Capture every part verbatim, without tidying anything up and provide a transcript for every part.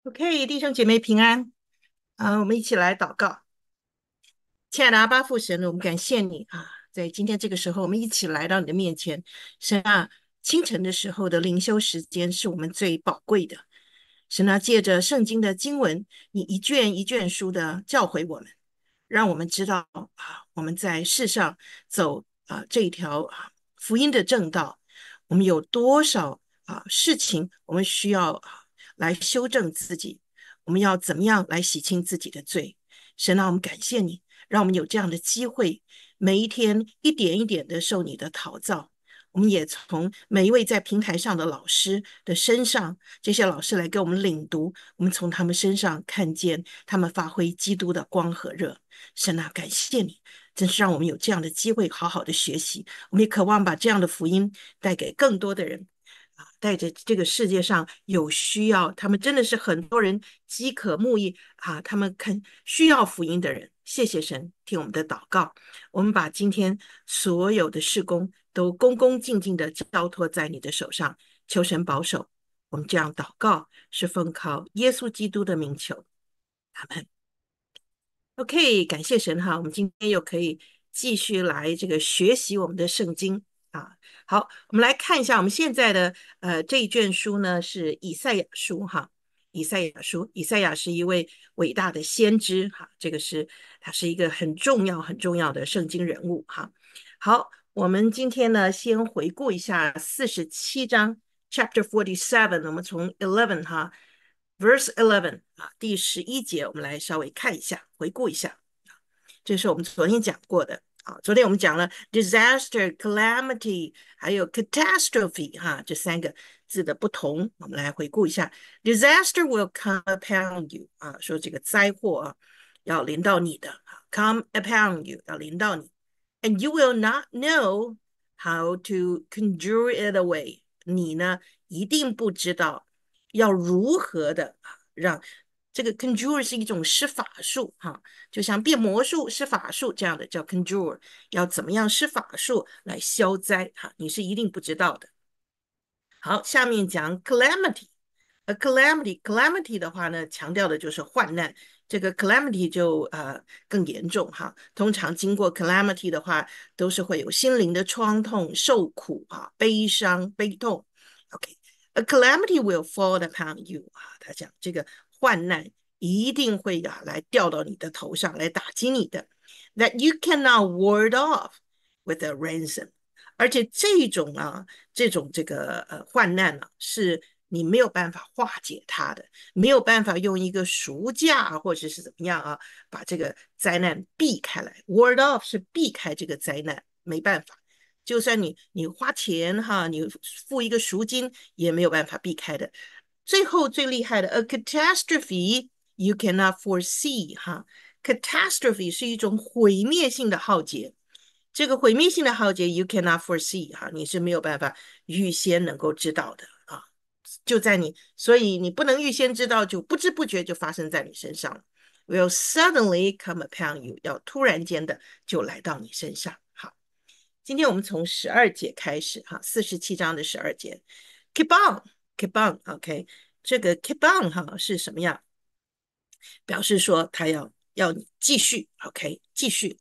OK，弟兄姐妹平安啊！我们一起来祷告。亲爱的阿爸父神，我们感谢你啊，在今天这个时候，我们一起来到你的面前。神啊，清晨的时候的灵修时间是我们最宝贵的。神啊，借着圣经的经文，你一卷一卷书的教诲我们，让我们知道啊，我们在世上走啊这一条啊福音的正道，我们有多少啊事情，我们需要啊来修正自己，我们要怎么样来洗清自己的罪？神啊，我们感谢你，让我们有这样的机会，每一天一点一点的受你的陶造。我们也从每一位在平台上的老师的身上，这些老师来给我们领读，我们从他们身上看见他们发挥基督的光和热。神啊，感谢你，真是让我们有这样的机会好好的学习。我们也渴望把这样的福音带给更多的人。啊，带着这个世界上有需要，他们真的是很多人饥渴慕义啊，他们看需要福音的人。谢谢神，听我们的祷告。我们把今天所有的事工都恭恭敬敬的交托在你的手上，求神保守。我们这样祷告，是奉靠耶稣基督的名求，阿门。OK，感谢神哈，我们今天又可以继续来这个学习我们的圣经啊。好，我们来看一下我们现在的呃这一卷书呢是以赛亚书哈。以赛亚书，以赛亚是一位伟大的先知哈，这个是他是一个很重要很重要的圣经人物哈。好，我们今天呢先回顾一下四十七章 Chapter forty seven，我们从 eleven 哈 Verse eleven 啊，第十一节，我们来稍微看一下，回顾一下。这是我们昨天讲过的啊。昨天我们讲了 disaster、calamity 还有 catastrophe 哈，这三个字的不同。我们来回顾一下：disaster will come upon you 啊，说这个灾祸啊要临到你的，come upon you 要临到你，and you will not know how to conjure it away。你呢一定不知道要如何的让这个 conjure 是一种施法术哈，就像变魔术、施法术这样的叫 conjure，要怎么样施法术来消灾哈，你是一定不知道的。好，下面讲 calamity。呃，calamity calamity 的话呢，强调的就是患难。这个 calamity 就呃更严重哈。通常经过 calamity 的话，都是会有心灵的创痛、受苦啊、悲伤、悲痛。OK，a calamity will fall upon you 啊，他讲这个患难一定会啊来掉到你的头上，来打击你的。That you cannot ward off with a ransom。而且这种啊，这种这个呃患难啊，是你没有办法化解它的，没有办法用一个赎价或者是怎么样啊，把这个灾难避开来。Ward off 是避开这个灾难，没办法。就算你你花钱哈，你付一个赎金也没有办法避开的。最后最厉害的，a catastrophe you cannot foresee 哈，catastrophe 是一种毁灭性的浩劫。这个毁灭性的浩劫，you cannot foresee 哈，你是没有办法预先能够知道的啊，就在你，所以你不能预先知道，就不知不觉就发生在你身上了。Will suddenly come upon you，要突然间的就来到你身上。好，今天我们从十二节开始哈，四十七章的十二节，keep on，keep on，OK，这个 keep on 哈是什么样？表示说他要要你继续，OK，继续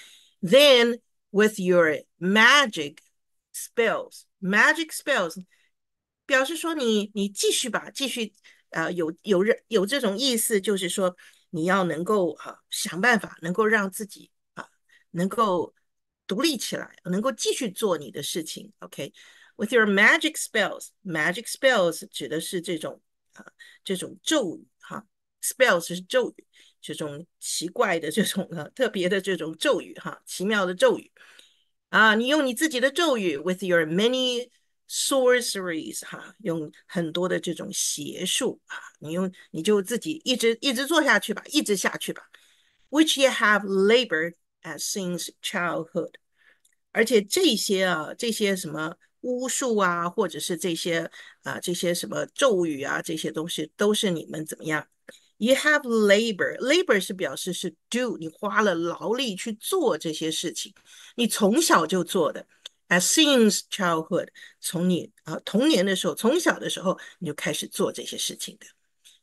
，OK。Then with your magic spells, magic spells 表示说你你继续吧，继续呃有有有这种意思，就是说你要能够啊、呃、想办法，能够让自己啊、呃、能够独立起来，能够继续做你的事情，OK。With your magic spells, magic spells 指的是这种啊、呃、这种咒语哈，spells 是咒语，这种奇怪的这种呃特别的这种咒语哈，奇妙的咒语。啊，你用你自己的咒语，with your many sorceries，哈，用很多的这种邪术啊，你用你就自己一直一直做下去吧，一直下去吧。Which you have labored at since childhood，而且这些啊，这些什么巫术啊，或者是这些啊这些什么咒语啊，这些东西都是你们怎么样？You have labor. Labor 是表示是 do，你花了劳力去做这些事情，你从小就做的。As since childhood，从你啊童年的时候，从小的时候你就开始做这些事情的。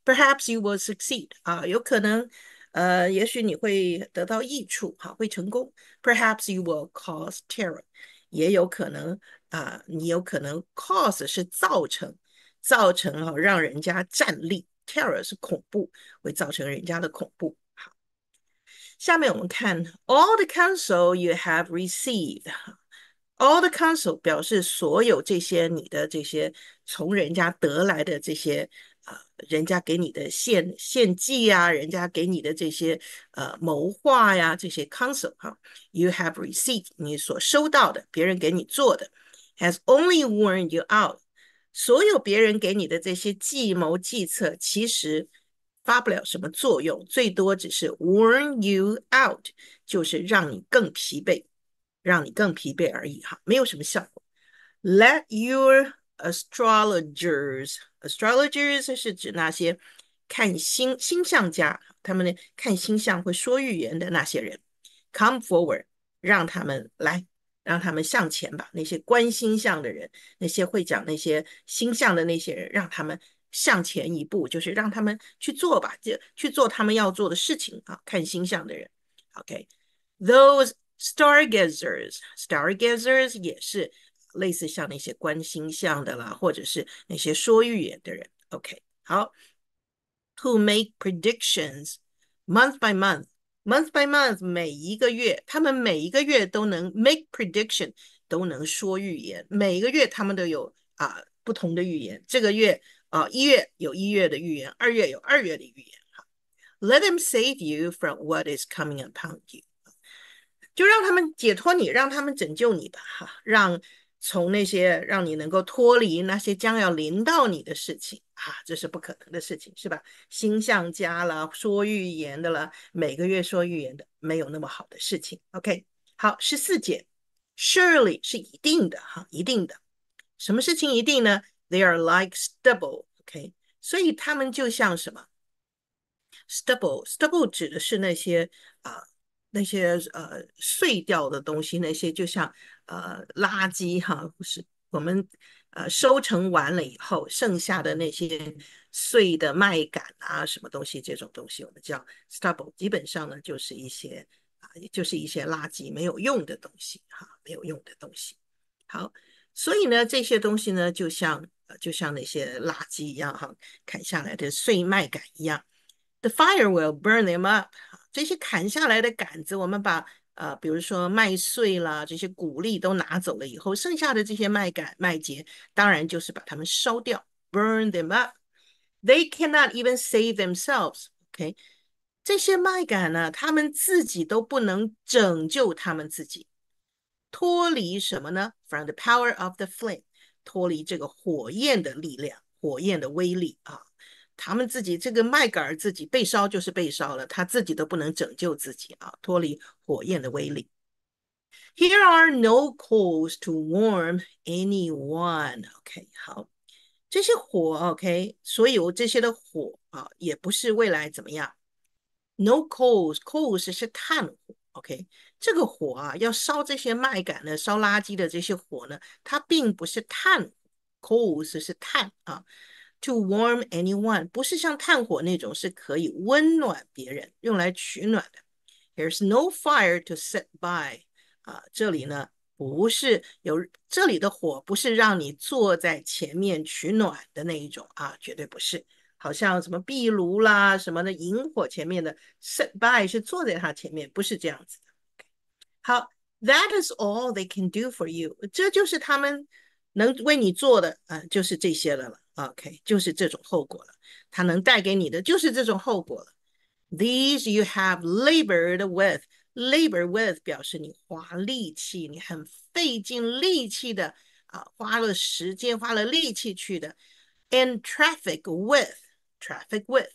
Perhaps you will succeed 啊，有可能，呃，也许你会得到益处，哈，会成功。Perhaps you will cause terror，也有可能啊，你有可能 cause 是造成，造成啊让人家站立，terror 是恐怖，会造成人家的恐怖。下面我们看 all the counsel you have received。All the counsel 表示所有这些你的这些从人家得来的这些呃，人家给你的献献计啊，人家给你的这些呃谋划呀，这些 counsel 哈，you have received 你所收到的，别人给你做的，has only warned you out。所有别人给你的这些计谋计策，其实发不了什么作用，最多只是 warn you out，就是让你更疲惫。让你更疲惫而已哈，没有什么效果。Let your astrologers astrologers 是指那些看星星象家，他们呢看星象会说预言的那些人，come forward，让他们来，让他们向前吧。那些观星象的人，那些会讲那些星象的那些人，让他们向前一步，就是让他们去做吧，就去做他们要做的事情啊。看星象的人 ，OK，those、okay. Stargazers, stargazers 也是类似像那些观星象的啦，或者是那些说预言的人。OK， 好 ，who make predictions month by month, month by month 每一个月，他们每一个月都能 make prediction，都能说预言，每一个月他们都有啊、呃、不同的预言。这个月啊、呃、一月有一月的预言，二月有二月的预言。Let them save you from what is coming upon you。就让他们解脱你，让他们拯救你吧，哈，让从那些让你能够脱离那些将要临到你的事情啊，这是不可能的事情，是吧？星象家啦，说预言的啦，每个月说预言的，没有那么好的事情。OK， 好，十四节 ，surely 是一定的，哈，一定的。什么事情一定呢 ？They are like stubble，OK， 所以他们就像什么 stubble，stubble stubble 指的是那些啊。呃那些呃碎掉的东西，那些就像呃垃圾哈，是我们呃收成完了以后剩下的那些碎的麦秆啊，什么东西这种东西，我们叫 stubble， 基本上呢就是一些啊、呃，就是一些垃圾没有用的东西哈，没有用的东西。好，所以呢这些东西呢就像呃就像那些垃圾一样哈，砍下来的碎麦秆一样。The fire will burn them up。这些砍下来的杆子，我们把呃，比如说麦穗啦，这些谷粒都拿走了以后，剩下的这些麦秆、麦秸，当然就是把它们烧掉 ，burn them up。They cannot even save themselves。OK，这些麦秆呢，他们自己都不能拯救他们自己，脱离什么呢？From the power of the flame，脱离这个火焰的力量，火焰的威力啊。他们自己这个麦秆儿自己被烧就是被烧了，他自己都不能拯救自己啊，脱离火焰的威力。Here are no coals to warm anyone. OK， 好，这些火 OK， 所有这些的火啊，也不是未来怎么样。No coals, coals 是炭火 OK， 这个火啊，要烧这些麦秆呢，烧垃圾的这些火呢，它并不是炭，coals 是炭啊。To warm anyone 不是像炭火那种是可以温暖别人，用来取暖的。There's no fire to set by 啊，这里呢不是有这里的火，不是让你坐在前面取暖的那一种啊，绝对不是。好像什么壁炉啦什么的，萤火前面的 set by 是坐在它前面，不是这样子的。好，That is all they can do for you，这就是他们能为你做的啊、呃，就是这些了了。OK， 就是这种后果了，它能带给你的就是这种后果了。These you have labored with。labor with 表示你花力气，你很费尽力气的啊，花了时间，花了力气去的。And traffic with traffic with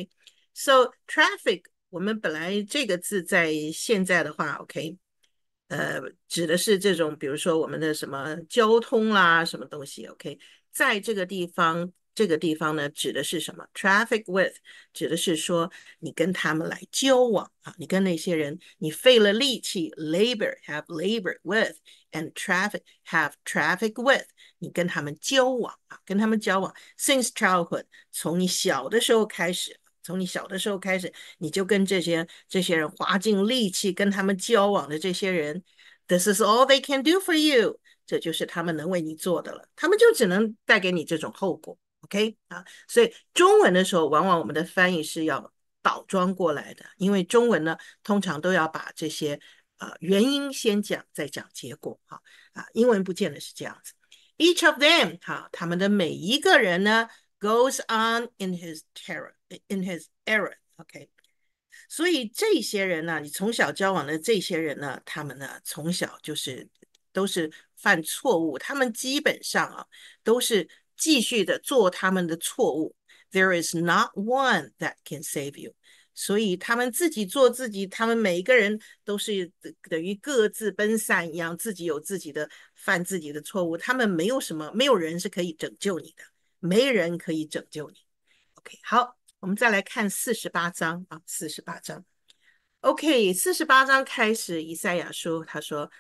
OK，so traffic 我们本来这个字在现在的话 OK，呃，指的是这种，比如说我们的什么交通啦，什么东西，OK，在这个地方，这个地方呢，指的是什么？Traffic with 指的是说你跟他们来交往啊，你跟那些人，你费了力气，labor have labor with，and traffic have traffic with， 你跟他们交往啊，跟他们交往 since childhood，从你小的时候开始，从你小的时候开始，你就跟这些这些人花尽力气跟他们交往的这些人，this is all they can do for you，这就是他们能为你做的了，他们就只能带给你这种后果。OK 啊，所以中文的时候，往往我们的翻译是要倒装过来的，因为中文呢，通常都要把这些呃原因先讲，再讲结果。哈啊，英文不见得是这样子。Each of them， 哈，他们的每一个人呢，goes on in his terror in his error。OK，所以这些人呢，你从小交往的这些人呢，他们呢从小就是都是犯错误，他们基本上啊都是继续的做他们的错误。There is not one that can save you。所以他们自己做自己，他们每一个人都是等于各自奔散一样，自己有自己的犯自己的错误，他们没有什么，没有人是可以拯救你的，没人可以拯救你。OK， 好。我们再来看四十八章啊，四十八章。OK， 四十八章开始，以赛亚说，他说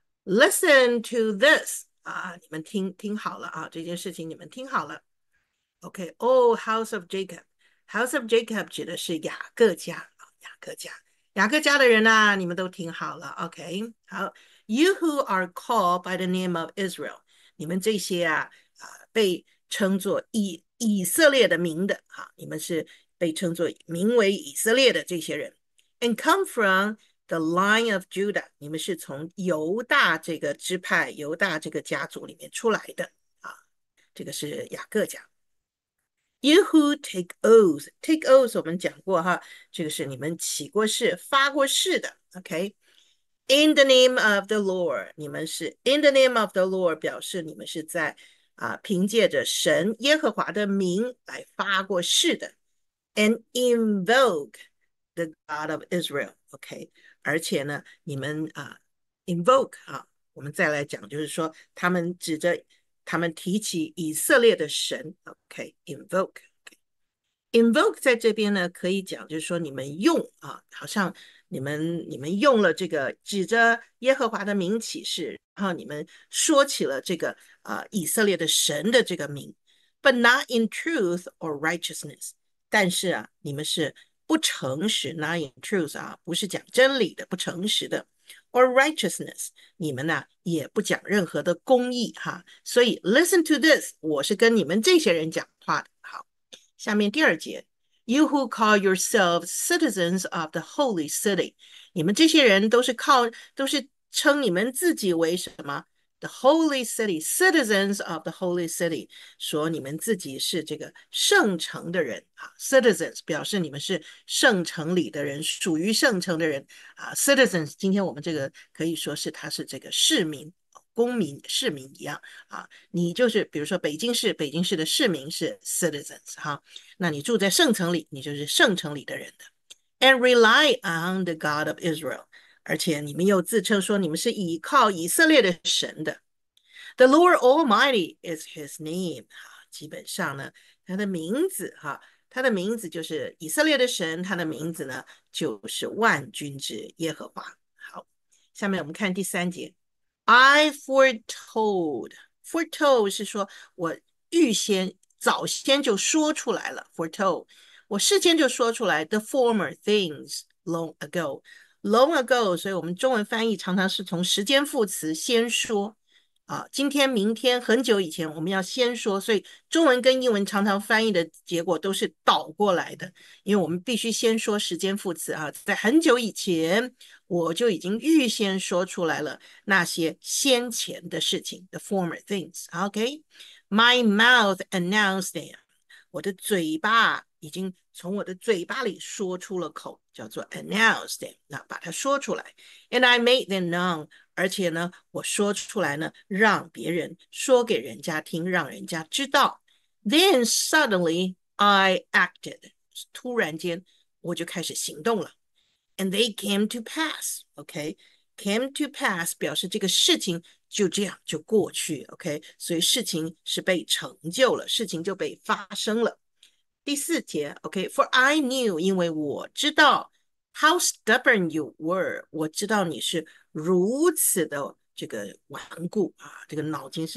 ，Listen to this 啊，你们听听好了啊，这件事情你们听好了。OK，Oh House of Jacob，House of Jacob 指的是雅各家啊，雅各家，雅各家的人啊，你们都听好了。OK，好，You who are called by the name of Israel，你们这些啊啊被称作以以色列的名的啊，你们是被称作名为以色列的这些人。And come from the line of Judah，你们是从犹大这个支派、犹大这个家族里面出来的啊，这个是雅各家。You who take oaths, take oaths 我们讲过哈，这个是你们起过誓、发过誓的。OK，In the name of the Lord，你们是 in the name of the Lord，表示你们是在啊凭借着神耶和华的名来发过誓的。And invoke the God of Israel。OK，而且呢，你们啊 invoke 啊，我们再来讲，就是说他们指着他们提起以色列的神。OK，invoke。invoke 在这边呢，可以讲就是说你们用啊，好像你们你们用了这个指着耶和华的名起誓，然后你们说起了这个啊以色列的神的这个名，but not in truth or righteousness。但是啊，你们是不诚实 ，not in truth 啊，不是讲真理的，不诚实的。or righteousness，你们呢、啊、也不讲任何的公义哈，所以 listen to this， 我是跟你们这些人讲话的。好。下面第二节 ，You who call yourselves citizens of the holy city， 你们这些人都是靠，都是称你们自己为什么？The holy city, citizens of the holy city， 说你们自己是这个圣城的人啊 ，citizens 表示你们是圣城里的人，属于圣城的人啊 ，citizens 今天我们这个可以说是他是这个市民。公民、市民一样啊，你就是比如说北京市，北京市的市民是 citizens 哈，那你住在圣城里，你就是圣城里的人的。And rely on the God of Israel， 而且你们又自称说你们是倚靠以色列的神的。The Lord Almighty is His name， 哈，基本上呢，他的名字哈，他的名字就是以色列的神，他的名字呢就是万军之耶和华。好，下面我们看第三节。I foretold, foretold 是说我预先早先就说出来了 foretold 我事先就说出来 the former things long ago long ago 所以我们中文翻译常常是从时间副词先说啊，今天明天很久以前我们要先说，所以中文跟英文常常翻译的结果都是倒过来的，因为我们必须先说时间副词啊，在很久以前我就已经预先说出来了那些先前的事情 the former things OK my mouth announced them 我的嘴巴已经从我的嘴巴里说出了口，叫做 announce them， 那把它说出来 and I made them known， 而且呢我说出来呢让别人说给人家听，让人家知道 then suddenly I acted， 突然间我就开始行动了 and they came to pass OK came to pass 表示这个事情就这样就过去 OK 所以事情是被成就了，事情就被发生了。第四节 OK for I knew 因为我知道 how stubborn you were 我知道你是如此的这个顽固啊，这个脑筋是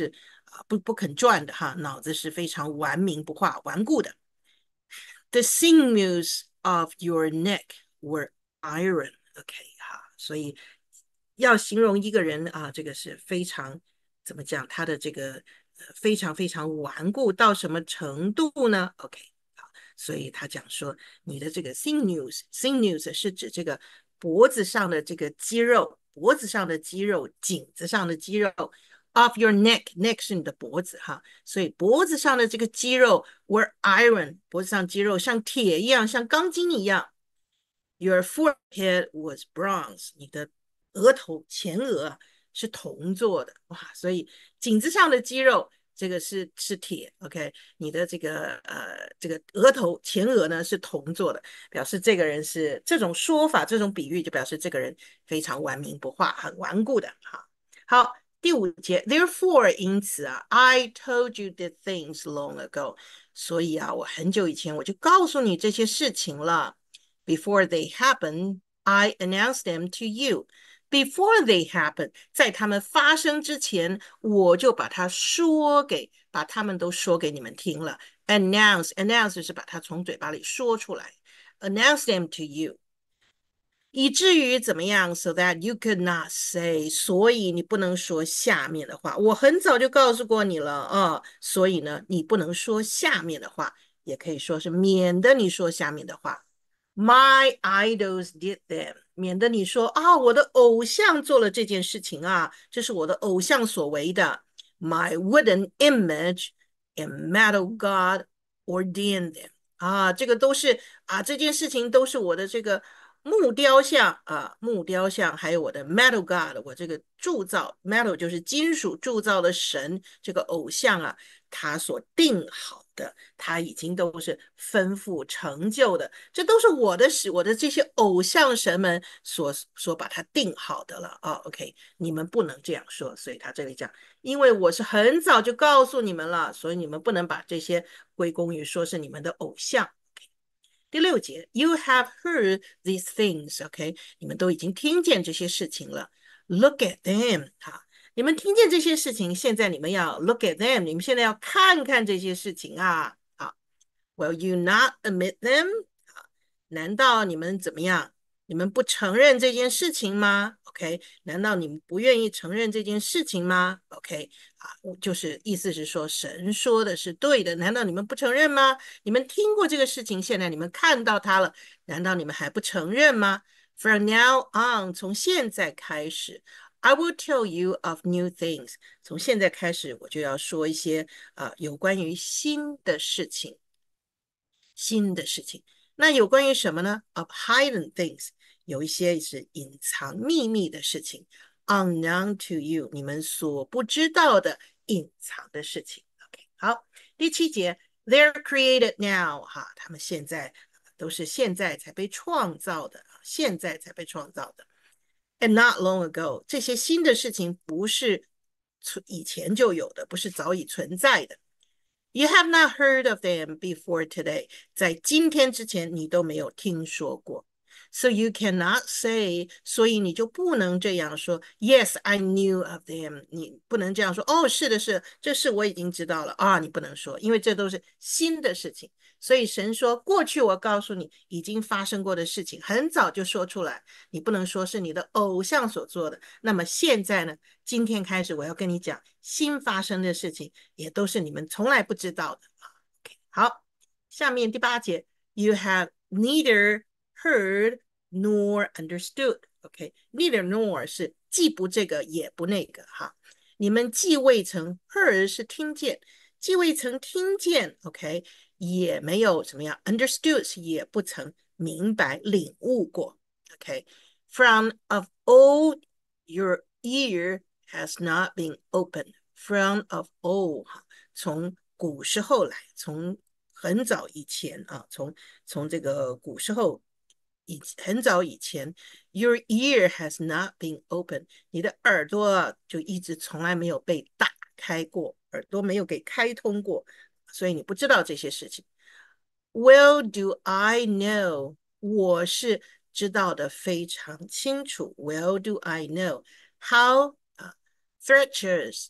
啊不不肯转的哈，脑子是非常顽冥不化、顽固的。The sinews of your neck were iron. OK 哈，所以要形容一个人啊，这个是非常怎么讲，他的这个呃非常非常顽固到什么程度呢？OK。所以他讲说，你的这个 sinews，sinews 是指这个脖子上的这个肌肉，脖子上的肌肉，颈子上的肌肉，of your neck，neck 是你的脖子哈，所以脖子上的这个肌肉 were iron，脖子上肌肉像铁一样，像钢筋一样。Your forehead was bronze，你的额头前额是铜做的，哇！所以颈子上的肌肉这个是是铁 ，OK，你的这个呃这个额头前额呢是铜做的，表示这个人是这种说法，这种比喻就表示这个人非常顽冥不化，很顽固的哈。好，第五节，Therefore，因此啊，I told you the things long ago，所以啊，我很久以前我就告诉你这些事情了。Before they happen, I announce them to you. Before they happen，在他们发生之前，我就把它说给，把他们都说给你们听了。Announce, announce 是把它从嘴巴里说出来。Announce them to you，以至于怎么样 ？So that you could not say，所以你不能说下面的话。我很早就告诉过你了啊，所以呢，你不能说下面的话，也可以说是免得你说下面的话。My idols did them，免得你说啊，我的偶像做了这件事情啊，这是我的偶像所为的。My wooden image and metal god ordained them，啊，这个都是啊，这件事情都是我的这个木雕像啊，木雕像，还有我的 metal god，我这个铸造 metal 就是金属铸造的神，这个偶像啊，他所定好的，他已经都是吩咐成就的，这都是我的使我的这些偶像神们所所把它定好的了啊。OK，你们不能这样说，所以他这里讲，因为我是很早就告诉你们了，所以你们不能把这些归功于说是你们的偶像。第六节，You have heard these things，OK，、okay? 你们都已经听见这些事情了。Look at them，哈，你们听见这些事情，现在你们要 look at them，你们现在要看看这些事情啊。好，Will you not admit them？难道你们怎么样？你们不承认这件事情吗？OK，难道你们不愿意承认这件事情吗？OK，啊，就是意思是说，神说的是对的，难道你们不承认吗？你们听过这个事情，现在你们看到它了，难道你们还不承认吗？From now on，从现在开始，I will tell you of new things。从现在开始，我就要说一些啊、呃、有关于新的事情。新的事情。那有关于什么呢？Of hidden things，有一些是隐藏秘密的事情，unknown to you，你们所不知道的隐藏的事情。OK，好，第七节，They're created now，哈，他们现在都是现在才被创造的，现在才被创造的。And not long ago，这些新的事情不是以前就有的，不是早已存在的。You have not heard of them before today， 在今天之前你都没有听说过。So you cannot say，所以你就不能这样说。Yes, I knew of them。你不能这样说。哦，是的是，这事我已经知道了啊。你不能说，因为这都是新的事情。所以神说，过去我告诉你已经发生过的事情，很早就说出来。你不能说是你的偶像所做的。那么现在呢？今天开始我要跟你讲新发生的事情，也都是你们从来不知道的。Okay，好，下面第八节，You have neither heard nor understood。OK，neither nor 是既不这个也不那个哈。你们既未曾 heard 是听见，既未曾听见 OK，也没有怎么样 understood 也不曾明白领悟过。OK，from of old your ear has not been opened from of old， 从古时候来，从很早以前啊，从从这个古时候以很早以前 ，your ear has not been open， 你的耳朵就一直从来没有被打开过，耳朵没有给开通过，所以你不知道这些事情。Well do I know， 我是知道的非常清楚。Well do I know how、uh, treacherous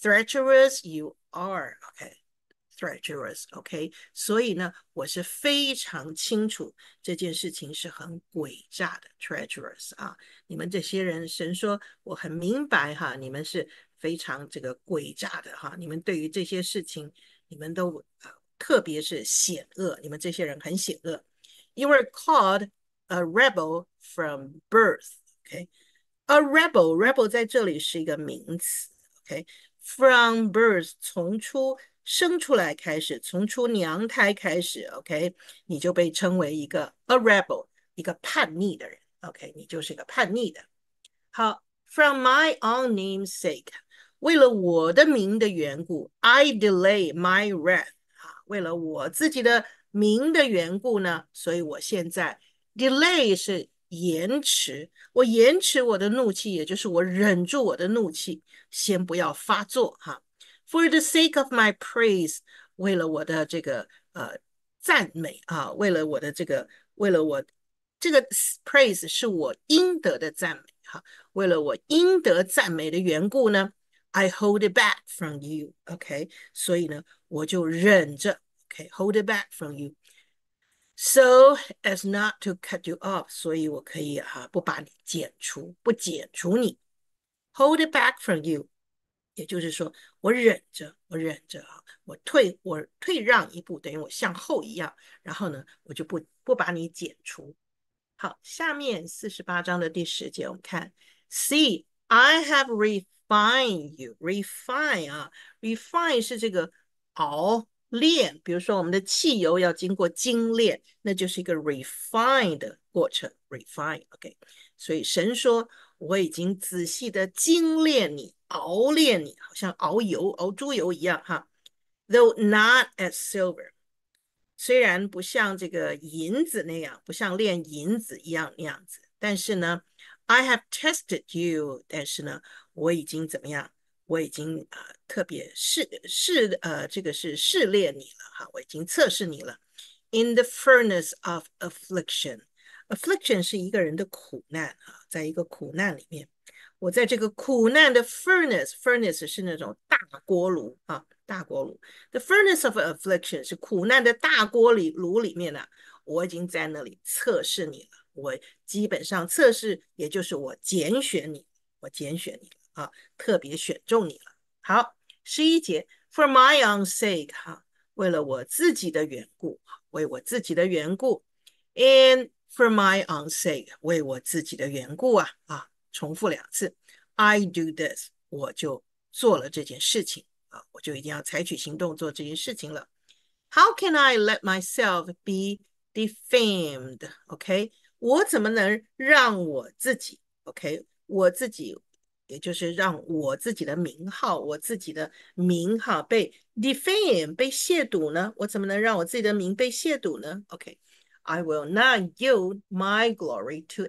treacherous you are. OK。treacherous, OK，所以呢，我是非常清楚这件事情是很诡诈的 treacherous 啊。你们这些人，神说我很明白哈，你们是非常这个诡诈的哈，你们对于这些事情，你们都呃，特别是险恶，你们这些人很险恶。You were called a rebel from birth，OK，、okay? A rebel, rebel 在这里是一个名词 ，OK。From birth 从出生出来开始，从出娘胎开始 ，OK， 你就被称为一个 a rebel， 一个叛逆的人 ，OK， 你就是一个叛逆的。好，From my own name's sake， 为了我的名的缘故 ，I delay my wrath， 啊，为了我自己的名的缘故呢，所以我现在 delay 是延迟，我延迟我的怒气，也就是我忍住我的怒气，先不要发作哈。For the sake of my praise， 为了我的这个呃赞美啊，为了我的这个，为了我这个 praise 是我应得的赞美哈，为了我应得赞美的缘故呢，I hold it back from you，OK，、okay? 所以呢，我就忍着 ，OK，hold、okay? it back from you。So as not to cut you off， 所以我可以啊不把你剪除，不剪除你。Hold it back from you， 也就是说，我忍着，我忍着啊，我退，我退让一步，等于我向后一样，然后呢，我就不不把你剪除。好，下面四十八章的第十节，我们看 ，See, I have refined you. Refine 啊，refine 是这个熬炼，比如说我们的汽油要经过精炼，那就是一个 refine 的过程 ，refine，OK。所以神说，我已经仔细的精炼你，熬炼你，好像熬油、熬猪油一样哈。Though not as silver。虽然不像这个银子那样，不像炼银子一样那样子，但是呢，I have tested you， 但是呢，我已经怎么样？我已经呃特别试试呃这个是试炼你了哈，我已经测试你了。In the furnace of affliction，affliction 是一个人的苦难啊，在一个苦难里面，我在这个苦难的 furnace，furnace 是那种大锅炉啊。大锅炉 ，the furnace of affliction 是苦难的大锅里炉里面呢、啊，我已经在那里测试你了。我基本上测试，也就是我拣选你，我拣选你了啊，特别选中你了。好，十一节 ，for my own sake 哈，为了我自己的缘故，为我自己的缘故 ，and for my own sake 为我自己的缘故啊啊，重复两次 ，I do this， 我就做了这件事情。我就一定要采取行动做这件事情了。How can I let myself be defamed? OK， 我怎么能让我自己 OK， 我自己也就是让我自己的名号，我自己的名号被 defame 被亵渎呢？我怎么能让我自己的名被亵渎呢 ？OK，I will not yield my glory to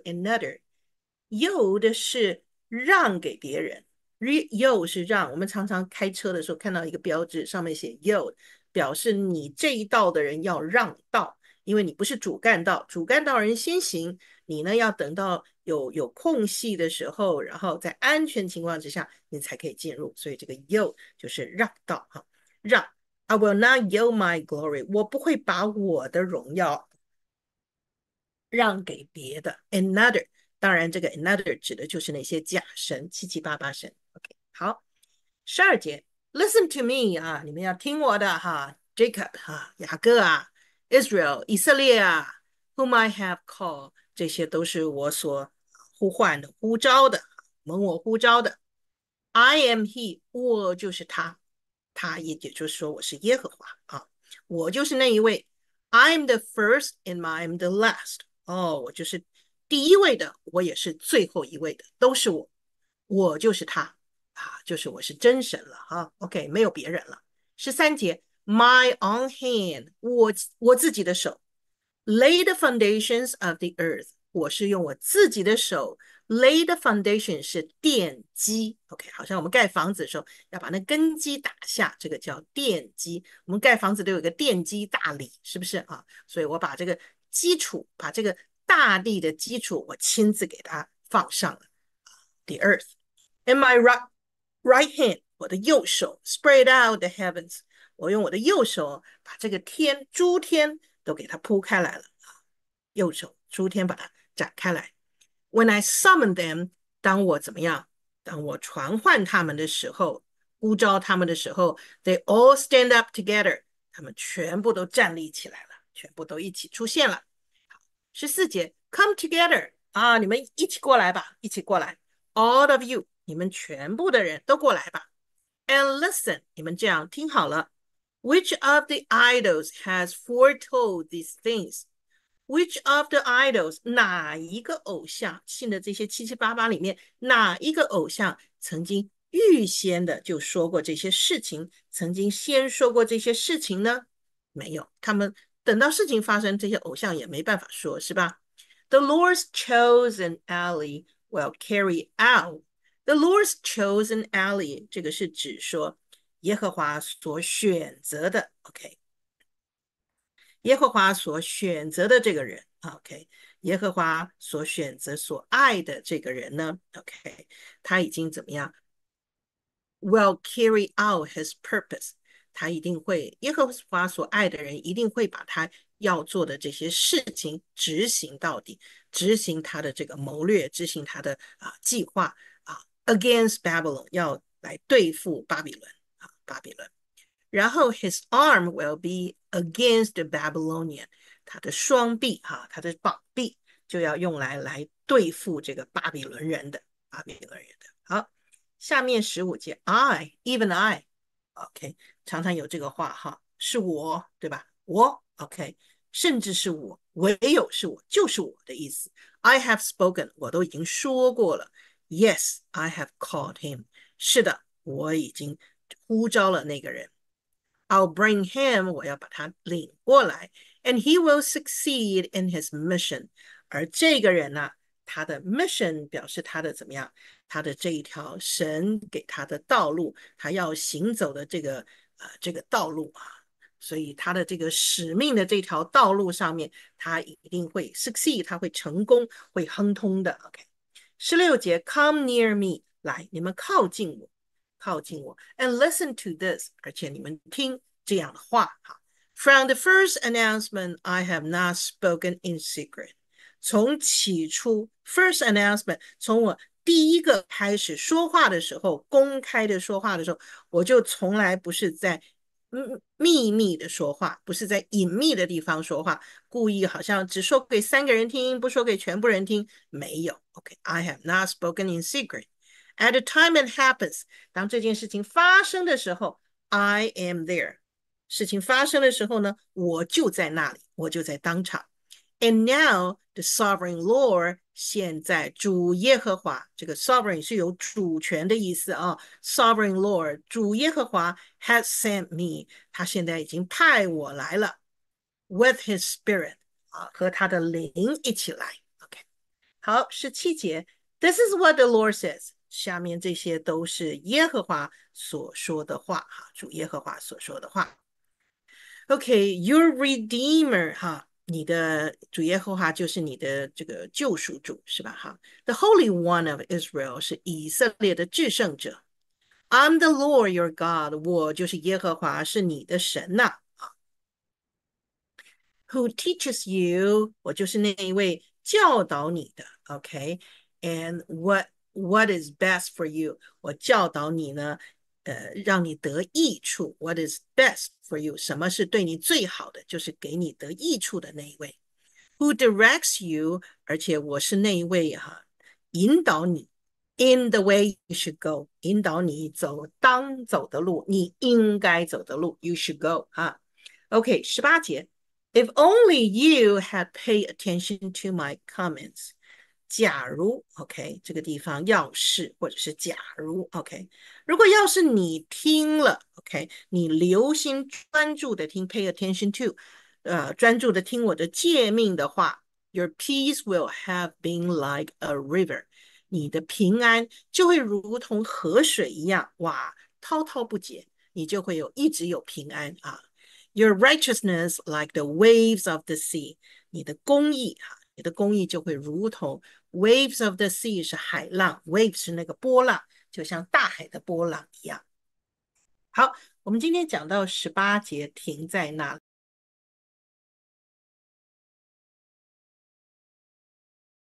another。yield 是让给别人。yield 是让，我们常常开车的时候看到一个标志，上面写 yield， 表示你这一道的人要让道，因为你不是主干道，主干道人先行，你呢要等到有有空隙的时候，然后在安全情况之下，你才可以进入，所以这个 yield 就是让道哈，让。I will not yield my glory， 我不会把我的荣耀让给别的 another。当然，这个 another 指的就是那些假神，七七八八神。OK， 好，十二节 ，Listen to me 啊，你们要听我的哈，Jacob 哈，雅各啊 ，Israel 以色列啊，Whom I have called， 这些都是我所呼唤的、呼召的，蒙我呼召的。I am He， 我就是他，他也也就是说我是耶和华啊，我就是那一位。I'm the first and I'm the last。哦，我就是第一位的，我也是最后一位的，都是我，我就是他啊，就是我是真神了哈。OK， 没有别人了。十三节，My own hand，我我自己的手，lay the foundations of the earth，我是用我自己的手 lay the foundation 是奠基 ，OK， 好像我们盖房子的时候要把那根基打下，这个叫奠基。我们盖房子都有个奠基大礼，是不是啊？所以我把这个基础，把这个大地的基础，我亲自给它放上了。The earth in my right right hand， 我的右手 spread out the heavens，我用我的右手把这个天诸天都给它铺开来了，右手诸天把它展开来。When I summon them，当我怎么样？当我传唤他们的时候，呼召他们的时候，they all stand up together，他们全部都站立起来了，全部都一起出现了。十四节，come together 啊，你们一起过来吧，一起过来，all of you，你们全部的人都过来吧。And listen，你们这样听好了。Which of the idols has foretold these things？Which of the idols？ 哪一个偶像？信的这些七七八八里面，哪一个偶像曾经预先的就说过这些事情？曾经先说过这些事情呢？没有，他们等到事情发生，这些偶像也没办法说，是吧？The Lord's chosen ally will carry out. The Lord's chosen ally， 这个是指说耶和华所选择的 ，OK。耶和华所选择的这个人 ，OK，耶和华所选择、所爱的这个人呢，OK，他已经怎么样？Will carry out his purpose，他一定会，耶和华所爱的人一定会把他要做的这些事情执行到底，执行他的这个谋略，执行他的啊计划啊，against Babylon，要来对付巴比伦啊，巴比伦。然后 his arm will be against the Babylonian， 他的双臂哈，他的膀臂就要用来来对付这个巴比伦人的巴比伦人的。好，下面十五节 I even I，OK， 常常有这个话哈，是我对吧？我 OK， 甚至是我，唯有是我，就是我的意思。I have spoken， 我都已经说过了。Yes, I have called him。是的，我已经呼召了那个人。I'll bring him， 我要把他领过来 ，and he will succeed in his mission。而这个人呢、啊，他的 mission 表示他的怎么样？他的这一条神给他的道路，他要行走的这个呃这个道路啊，所以他的这个使命的这条道路上面，他一定会 succeed，他会成功，会亨通的。OK，十六节，Come near me，来，你们靠近我。靠近我 and listen to this， 而且你们听这样的话哈。From the first announcement, I have not spoken in secret。从起初 first announcement， 从我第一个开始说话的时候，公开的说话的时候，我就从来不是在秘密的说话，不是在隐秘的地方说话，故意好像只说给三个人听，不说给全部人听，没有。OK，I have not spoken in secret。At the time it happens， 当这件事情发生的时候 ，I am there。事情发生的时候呢，我就在那里，我就在当场。And now the sovereign Lord， 现在主耶和华，这个 sovereign 是有主权的意思啊。Sovereign Lord， 主耶和华 has sent me， 他现在已经派我来了。With his spirit， 啊，和他的灵一起来。OK， 好，十七节。This is what the Lord says。下面这些都是耶和华所说的话哈，主耶和华所说的话。OK，your redeemer 哈，你的主耶和华就是你的这个救赎主是吧哈？The Holy One of Israel 是以色列的至圣者。I'm the Lord your God， 我就是耶和华，是你的神呐、啊。Who teaches you， 我就是那一位教导你的。OK，and、okay? what what is best for you？ 我教导你呢，呃，让你得益处。What is best for you？ 什么是对你最好的？就是给你得益处的那一位。Who directs you？ 而且我是那一位哈、啊，引导你。In the way you should go， 引导你走当走的路，你应该走的路。You should go 哈。OK， 十八节。If only you had paid attention to my comments。假如 OK， 这个地方要是或者是假如 OK， 如果要是你听了 OK， 你留心专注的听 pay attention to， 呃，专注的听我的诫命的话 ，your peace will have been like a river， 你的平安就会如同河水一样，哇，滔滔不绝，你就会有一直有平安啊。Your righteousness like the waves of the sea， 你的公义哈。你的公义就会如同 waves of the sea 是海浪 ，waves 是那个波浪，就像大海的波浪一样。 好，我们今天讲到十八节，停在那里。